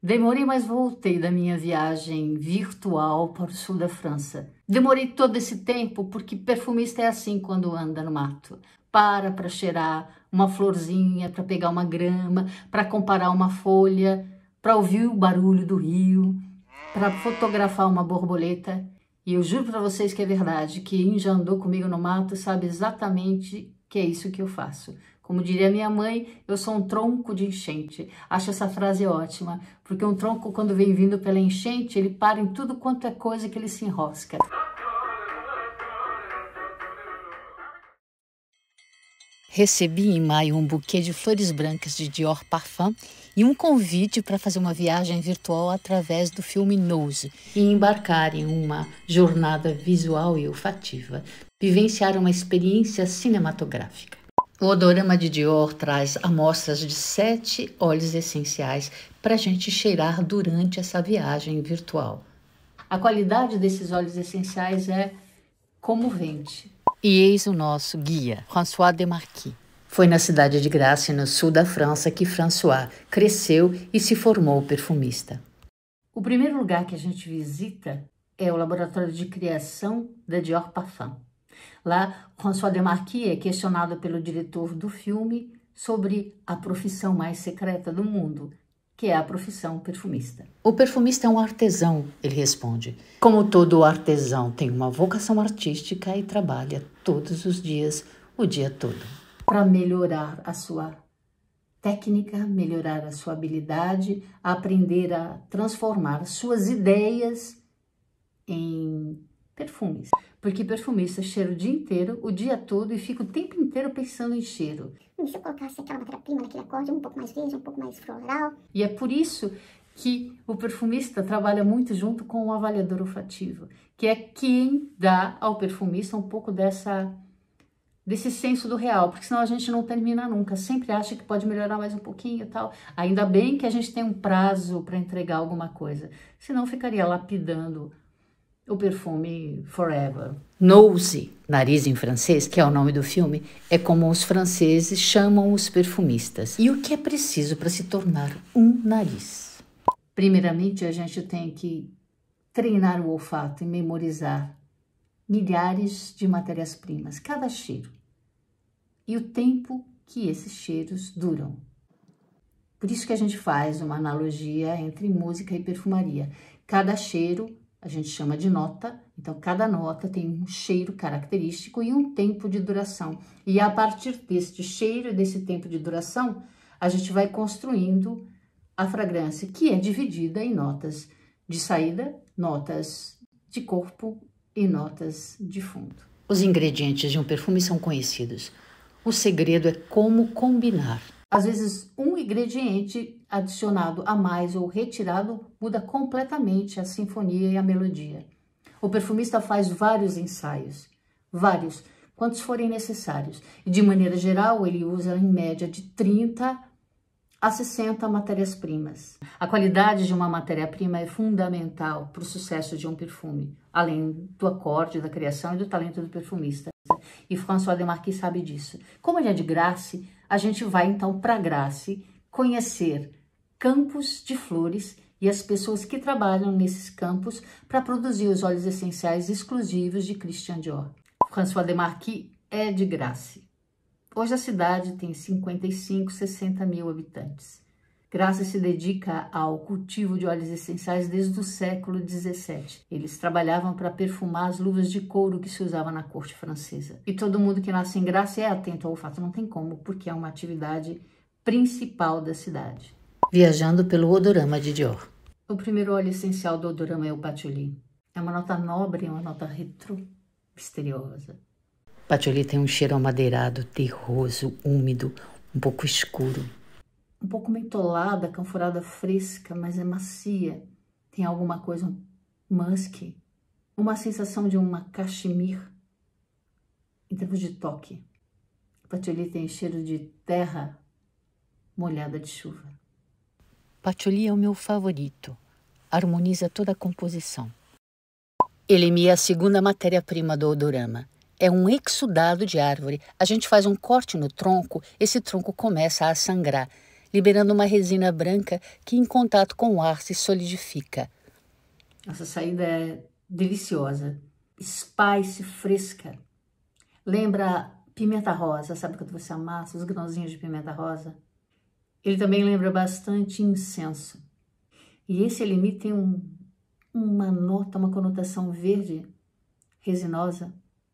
Demorei, mas voltei da minha viagem virtual para o sul da França. Demorei todo esse tempo porque perfumista é assim quando anda no mato. Para cheirar uma florzinha, para pegar uma grama, para comparar uma folha, para ouvir o barulho do rio, para fotografar uma borboleta. E eu juro para vocês que é verdade, que quem já andou comigo no mato sabe exatamente que é isso que eu faço. Como diria minha mãe, eu sou um tronco de enchente. Acho essa frase ótima, porque um tronco, quando vem vindo pela enchente, ele para em tudo quanto é coisa que ele se enrosca. Recebi em maio um buquê de flores brancas de Dior Parfum e um convite para fazer uma viagem virtual através do filme Nose e embarcar em uma jornada visual e olfativa, vivenciar uma experiência cinematográfica. O odorama de Dior traz amostras de 7 óleos essenciais para a gente cheirar durante essa viagem virtual. A qualidade desses óleos essenciais é comovente. E eis o nosso guia, François Demarquis. Foi na cidade de Grasse, no sul da França, que François cresceu e se formou perfumista. O primeiro lugar que a gente visita é o laboratório de criação da Dior Parfum. Lá, François Demarquis é questionado pelo diretor do filme sobre a profissão mais secreta do mundo, que é a profissão perfumista. O perfumista é um artesão, ele responde. Como todo artesão, tem uma vocação artística e trabalha todos os dias, o dia todo. Para melhorar a sua técnica, melhorar a sua habilidade, aprender a transformar suas ideias em perfumes. Porque perfumista cheira o dia inteiro, o dia todo, e fica o tempo inteiro pensando em cheiro. E se eu colocasse aquela matéria-prima naquele acorde, um pouco mais verde, um pouco mais floral? E é por isso que o perfumista trabalha muito junto com o avaliador olfativo, que é quem dá ao perfumista um pouco desse senso do real, porque senão a gente não termina nunca, sempre acha que pode melhorar mais um pouquinho e tal. Ainda bem que a gente tem um prazo para entregar alguma coisa, senão ficaria lapidando o perfume forever. Nose, nariz em francês, que é o nome do filme, é como os franceses chamam os perfumistas. E o que é preciso para se tornar um nariz? Primeiramente, a gente tem que treinar o olfato e memorizar milhares de matérias-primas, cada cheiro, e o tempo que esses cheiros duram. Por isso que a gente faz uma analogia entre música e perfumaria. Cada cheiro a gente chama de nota, então cada nota tem um cheiro característico e um tempo de duração. E a partir deste cheiro e desse tempo de duração, a gente vai construindo a fragrância, que é dividida em notas de saída, notas de corpo e notas de fundo. Os ingredientes de um perfume são conhecidos. O segredo é como combinar. Às vezes, um ingrediente adicionado a mais ou retirado muda completamente a sinfonia e a melodia. O perfumista faz vários ensaios, vários, quantos forem necessários. E, de maneira geral, ele usa em média de 30 a 60 matérias-primas. A qualidade de uma matéria-prima é fundamental para o sucesso de um perfume, além do acorde, da criação e do talento do perfumista. E François Demarquis sabe disso. Como ele é de Grasse, a gente vai então para Grasse conhecer campos de flores e as pessoas que trabalham nesses campos para produzir os óleos essenciais exclusivos de Christian Dior. François Demarquis é de Grasse. Hoje a cidade tem 55, 60 mil habitantes. Grasse se dedica ao cultivo de óleos essenciais desde o século XVII. Eles trabalhavam para perfumar as luvas de couro que se usava na corte francesa. E todo mundo que nasce em Grasse é atento ao olfato, não tem como, porque é uma atividade principal da cidade. Viajando pelo odorama de Dior. O primeiro óleo essencial do odorama é o patchouli. É uma nota nobre, uma nota retrô, misteriosa. Patchouli tem um cheiro amadeirado, terroso, úmido, um pouco escuro. Um pouco mentolada, canforada fresca, mas é macia. Tem alguma coisa musk, uma sensação de uma cachemire em termos de toque. O patchouli tem cheiro de terra molhada de chuva. Patchouli é o meu favorito. Harmoniza toda a composição. Elemi é a segunda matéria-prima do odorama. É um exudado de árvore. A gente faz um corte no tronco, esse tronco começa a sangrar. liberando uma resina branca que, em contato com o ar, se solidifica. Essa saída é deliciosa. Spice fresca. Lembra pimenta rosa, sabe quando você amassa os grãozinhos de pimenta rosa? Ele também lembra bastante incenso. E esse elemi tem uma nota, uma conotação verde, resinosa,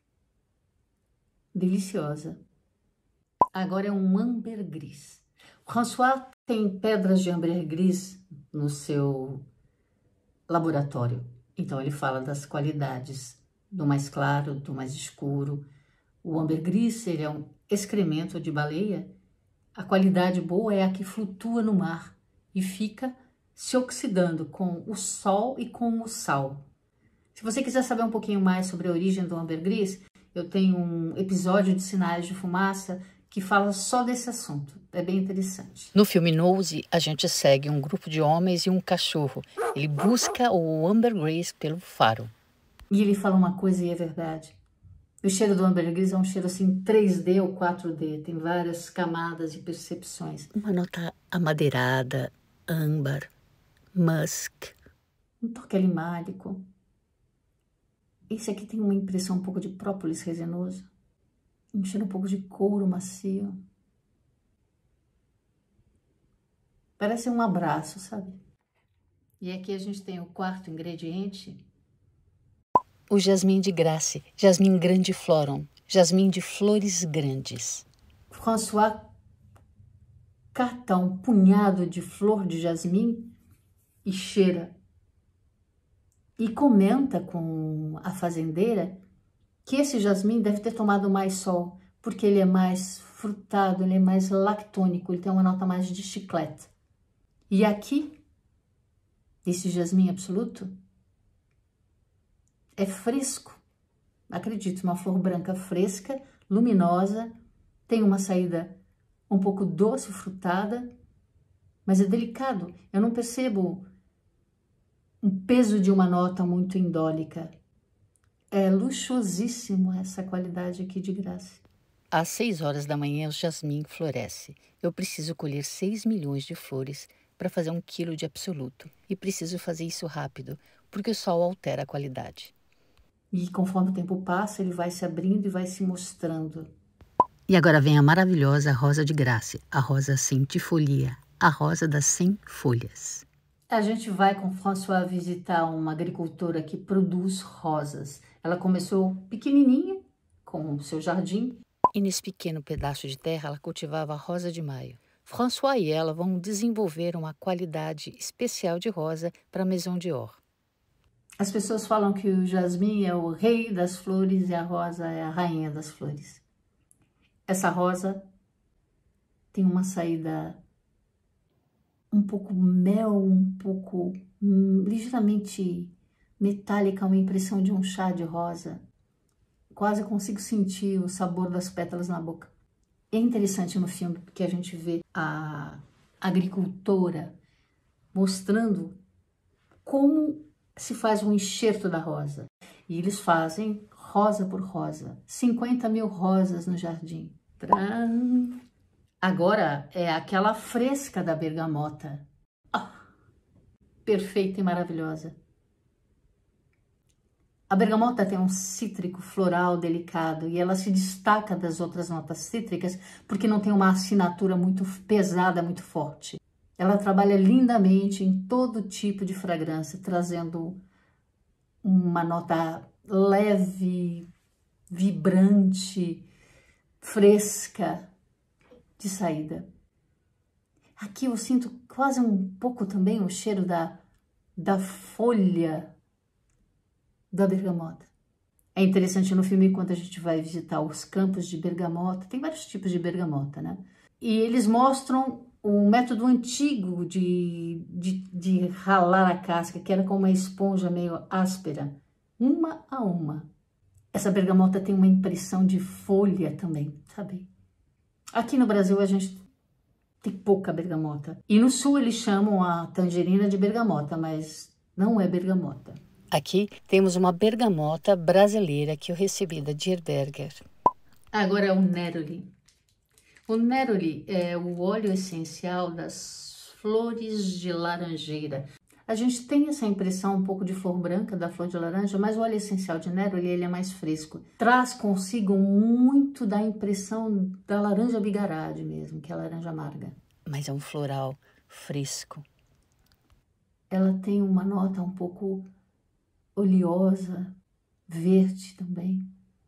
deliciosa. Agora é um ambergris. François tem pedras de ambergris no seu laboratório. Então ele fala das qualidades do mais claro, do mais escuro. O ambergris, ele é um excremento de baleia. A qualidade boa é a que flutua no mar e fica se oxidando com o sol e com o sal. Se você quiser saber um pouquinho mais sobre a origem do ambergris, eu tenho um episódio de Sinais de Fumaça que fala só desse assunto. É bem interessante. No filme Nose, a gente segue um grupo de homens e um cachorro. Ele busca o ambergris pelo faro. E ele fala uma coisa e é verdade. O cheiro do ambergris é um cheiro assim 3D ou 4D. Tem várias camadas e percepções. Uma nota amadeirada, âmbar, musk. Um toque alimálico. Esse aqui tem uma impressão um pouco de própolis resinoso. Um cheiro um pouco de couro macio. Parece um abraço, sabe? E aqui a gente tem o quarto ingrediente. O jasmim de Grace, jasmim grandiflorum, jasmim de flores grandes. François cata um punhado de flor de jasmim e cheira. E comenta com a fazendeira que esse jasmim deve ter tomado mais sol, porque ele é mais frutado, ele é mais lactônico, ele tem uma nota mais de chiclete. E aqui, esse jasmim absoluto é fresco. Acredite, uma flor branca fresca, luminosa, tem uma saída um pouco doce, frutada, mas é delicado. Eu não percebo um peso de uma nota muito indólica. É luxuosíssimo essa qualidade aqui de Grace. Às 6 horas da manhã, o jasmim floresce. Eu preciso colher 6 milhões de flores para fazer 1 quilo de absoluto. E preciso fazer isso rápido, porque o sol altera a qualidade. E conforme o tempo passa, ele vai se abrindo e vai se mostrando. E agora vem a maravilhosa rosa de Grace, a rosa centifolia, a rosa das 100 folhas. A gente vai com François visitar uma agricultora que produz rosas. Ela começou pequenininha, com o seu jardim. E nesse pequeno pedaço de terra, ela cultivava a rosa de maio. François e ela vão desenvolver uma qualidade especial de rosa para a Maison Dior. As pessoas falam que o jasmim é o rei das flores e a rosa é a rainha das flores. Essa rosa tem uma saída um pouco mel, um pouco ligeiramente metálica, uma impressão de um chá de rosa. Quase consigo sentir o sabor das pétalas na boca. É interessante no filme porque a gente vê a agricultora mostrando como se faz um enxerto da rosa. E eles fazem rosa por rosa. 50 mil rosas no jardim. Tcharam! Agora é aquela fresca da bergamota. Perfeita e maravilhosa. A bergamota tem um cítrico floral delicado e ela se destaca das outras notas cítricas porque não tem uma assinatura muito pesada, muito forte. Ela trabalha lindamente em todo tipo de fragrância, trazendo uma nota leve, vibrante, fresca de saída. Aqui eu sinto quase um pouco também o cheiro da folha da bergamota. É interessante no filme, quando a gente vai visitar os campos de bergamota, tem vários tipos de bergamota, né? E eles mostram o método antigo de ralar a casca, que era com uma esponja meio áspera, uma a uma. Essa bergamota tem uma impressão de folha também, sabe? Aqui no Brasil a gente tem pouca bergamota. E no sul eles chamam a tangerina de bergamota, mas não é bergamota. Aqui temos uma bergamota brasileira que eu recebi da Dierberger. Agora é o Neroli. O neroli é o óleo essencial das flores de laranjeira. A gente tem essa impressão um pouco de flor branca da flor de laranja, mas o óleo essencial de neroli ele é mais fresco. Traz consigo muito da impressão da laranja bigarade mesmo, que é a laranja amarga. Mas é um floral fresco. Ela tem uma nota um pouco oleosa, verde também.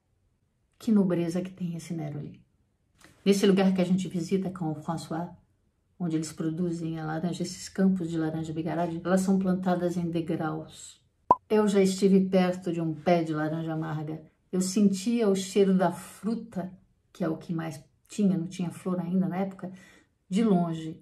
Que nobreza que tem esse neroli. Nesse lugar que a gente visita com o François, onde eles produzem a laranja, esses campos de laranja bigarade, elas são plantadas em degraus. Eu já estive perto de um pé de laranja amarga. Eu sentia o cheiro da fruta, que é o que mais tinha, não tinha flor ainda na época, de longe.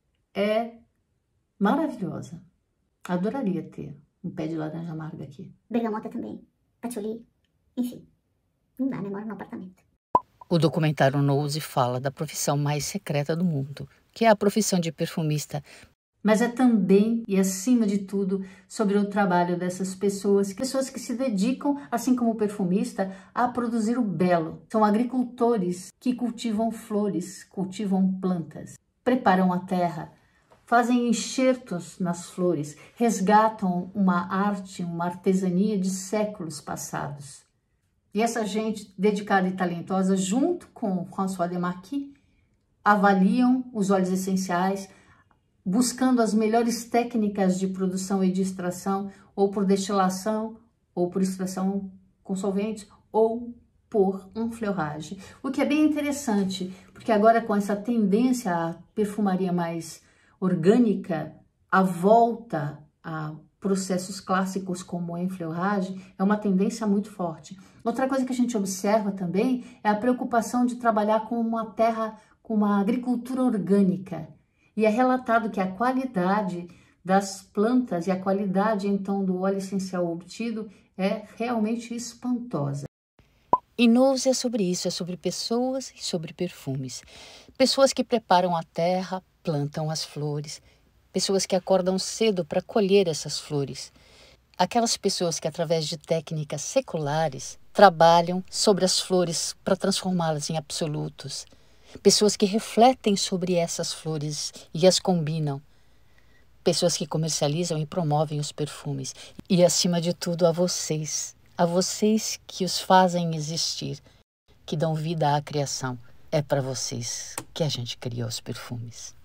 É maravilhosa. Adoraria ter um pé de laranja amarga aqui. Bergamota também, patchouli, enfim. Não dá, né? Moro no apartamento. O documentário Nose fala da profissão mais secreta do mundo, que é a profissão de perfumista. Mas é também e acima de tudo sobre o trabalho dessas pessoas que se dedicam, assim como o perfumista, a produzir o belo. São agricultores que cultivam flores, cultivam plantas, preparam a terra, fazem enxertos nas flores, resgatam uma arte, uma artesania de séculos passados. E essa gente dedicada e talentosa, junto com François Demarquis, avaliam os óleos essenciais, buscando as melhores técnicas de produção e de extração, ou por destilação, ou por extração com solventes, ou por enfleurage. O que é bem interessante, porque agora com essa tendência à perfumaria mais orgânica, a volta a processos clássicos como o enfleurage é uma tendência muito forte. Outra coisa que a gente observa também é a preocupação de trabalhar com uma terra, com uma agricultura orgânica. E é relatado que a qualidade das plantas e a qualidade, então, do óleo essencial obtido é realmente espantosa. E Nose é sobre isso, é sobre pessoas e sobre perfumes. Pessoas que preparam a terra, plantam as flores, pessoas que acordam cedo para colher essas flores. Aquelas pessoas que, através de técnicas seculares, trabalham sobre as flores para transformá-las em absolutos. Pessoas que refletem sobre essas flores e as combinam. Pessoas que comercializam e promovem os perfumes. E, acima de tudo, a vocês que os fazem existir, que dão vida à criação. É para vocês que a gente criou os perfumes.